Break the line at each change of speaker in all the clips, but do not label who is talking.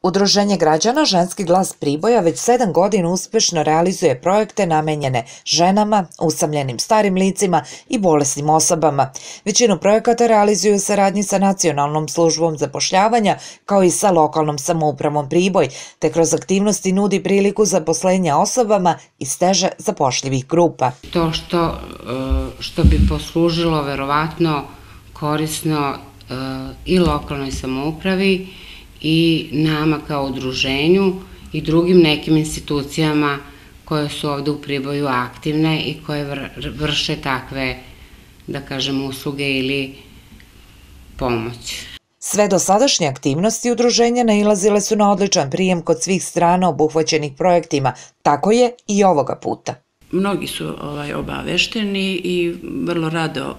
Udruženje građana Ženski glas Priboja već 7 godina uspešno realizuje projekte namenjene ženama, usamljenim starim licima i bolesnim osobama. Većinu projekata realizuju u saradnji sa Nacionalnom službom zapošljavanja kao i sa lokalnom samoupravom Priboj, te kroz aktivnosti nudi priliku zaposlenja osobama iz teže zapošljivih grupa.
To što bi poslužilo verovatno korisno i lokalnoj samoupravi i nama kao udruženju i drugim nekim institucijama koje su ovde u Priboju aktivne i koje vrše takve, da kažem, usluge ili pomoć.
Sve dosadašnje aktivnosti udruženja nailazile su na odličan prijem kod svih strana obuhvaćenih projektima, tako je i ovoga puta.
Mnogi su obavešteni i vrlo rado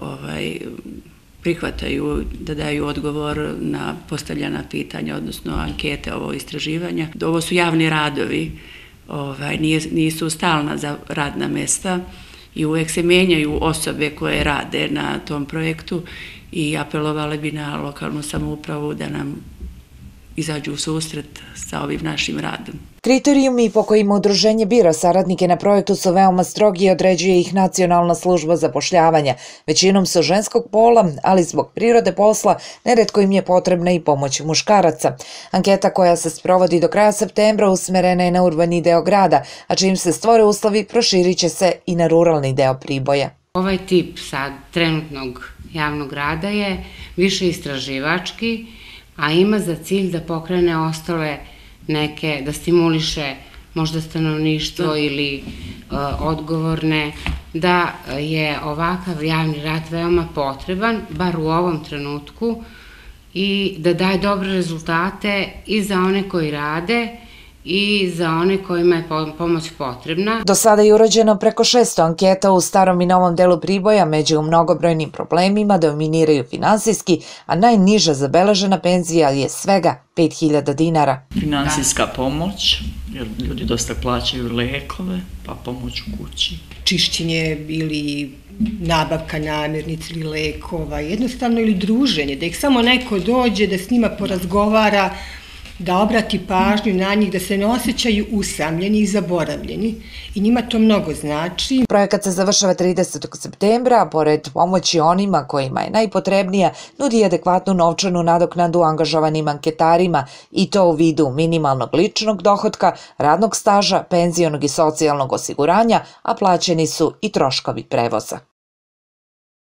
prihvataju da daju odgovor na postavljena pitanja, odnosno ankete, ovo istraživanja. Ovo su javni radovi, nisu stalna za radna mesta i uvek se menjaju osobe koje rade na tom projektu i apelovali bi na lokalnu samoupravu da nam izađu u susret sa ovim našim radom.
Kriterijumi po kojima udruženje bira saradnike na projektu su veoma strogi i određuje ih Nacionalna služba zapošljavanja. Većinom su ženskog pola, ali zbog prirode posla neretko im je potrebna i pomoć muškaraca. Anketa koja se sprovodi do kraja septembra usmerena je na urbani deo grada, a čim se stvore uslovi proširit će se i na ruralni deo Priboja.
Ovaj tip sad trenutnog javnog rada je više istraživački, a ima za cilj da pokrene ostale neke, da stimuliše možda stanovništvo ili odgovorne, da je ovakav javni rad veoma potreban, bar u ovom trenutku, i da daje dobre rezultate i za one koji rade i za one kojima je pomoć potrebna.
Do sada je urađeno preko 600 anketa u starom i novom delu Priboja, među mnogobrojnim problemima dominiraju finansijski, a najniža zabeležena penzija je svega 5.000 dinara.
Finansijska pomoć, jer ljudi dosta plaćaju lekove, pa pomoć u kući.
Čišćenje ili nabavka namirnica ili lekova, jednostavno ili druženje, da ih samo neko dođe, da s njima porazgovara, da obrati pažnju na njih, da se ne osjećaju usamljeni i zaboravljeni i njima to mnogo znači.
Projekat se završava 30. septembra, a pored pomoći onima kojima je najpotrebnija, nudi adekvatnu novčanu nadoknadu angažovanim anketarima i to u vidu minimalnog ličnog dohotka, radnog staža, penzionog i socijalnog osiguranja, a plaćeni su i troškovi prevoza.